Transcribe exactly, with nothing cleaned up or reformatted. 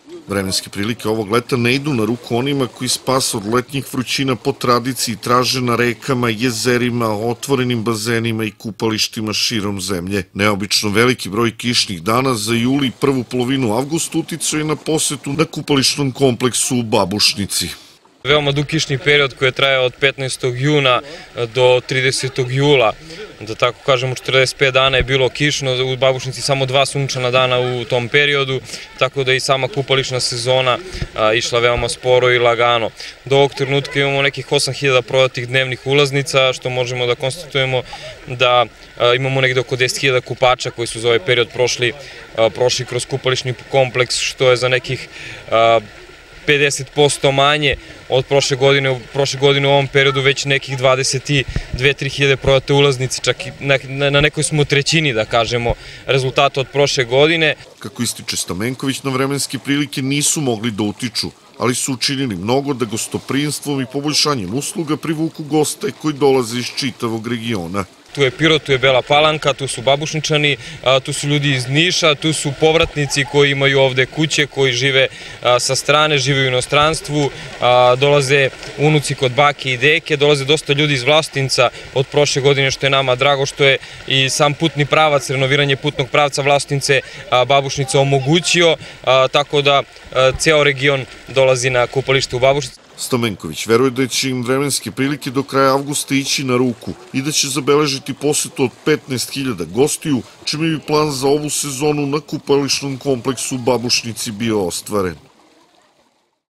Vremenske prilike ovog leta ne idu na ruku onima koji spas od letnjih vrućina po tradiciji traže na rekama, jezerima, otvorenim bazenima i kupalištima širom zemlje. Neobično veliki broj kišnih dana za juli i prvu polovinu avgusta uticao je na posetu na kupališnom kompleksu u Babušnici. Veoma dug kišni period koji je trajao od petnaestog juna do tridesetog jula, da tako kažemo četrdeset pet dana je bilo kišno, u Babušnici samo dva sunčana dana u tom periodu, tako da i sama kupališna sezona išla veoma sporo i lagano. Do ovog trenutka imamo nekih osam hiljada prodatih dnevnih ulaznica, što možemo da konstatujemo da imamo negde oko deset hiljada kupača koji su za ovaj period prošli, prošli kroz kupališni kompleks, što je za nekih pedeset posto manje od prošle godine. Prošle godine u ovom periodu već nekih dvadeset dve do tri hiljade prodate ulaznice, čak i na nekoj smo trećini, da kažemo, rezultata od prošle godine. Kako ističe Stamenković, na vremenske prilike nisu mogli da utiču, ali su učinili mnogo da gostoprimstvom i poboljšanjem usluga privuku goste koji dolaze iz čitavog regiona. Tu je Pirot, tu je Bela Palanka, tu su Babušničani, tu su ljudi iz Niša, tu su povratnici koji imaju ovde kuće, koji žive sa strane, žive u inostranstvu, dolaze unuci kod bake i deke, dolaze dosta ljudi iz Vlasotinca od prošle godine, što je nama drago, što je i sam putni pravac, renoviranje putnog pravca Vlasotince Babušnica omogućio, tako da ceo region dolazi na kupalište u Babušnici. Stamenković veruje da će im vremenske prilike do kraja avgusta ići na ruku i da će zabeležiti posetu od petnaest hiljada gostiju, čime bi plan za ovu sezonu na kupališnom kompleksu u Babušnici bio ostvaren.